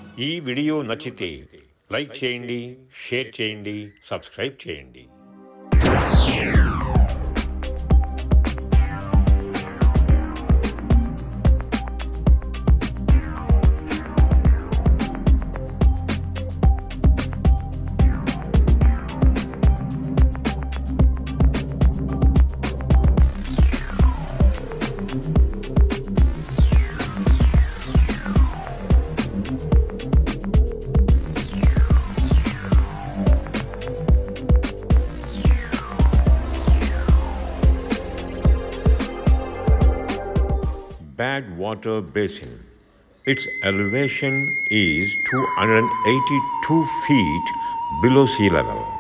ఈ వీడియో నచ్చితే లైక్ చేయండి, షేర్ చేయండి, సబ్స్క్రైబ్ చేయండి. Bad water basin. Its elevation is 282 feet below sea level.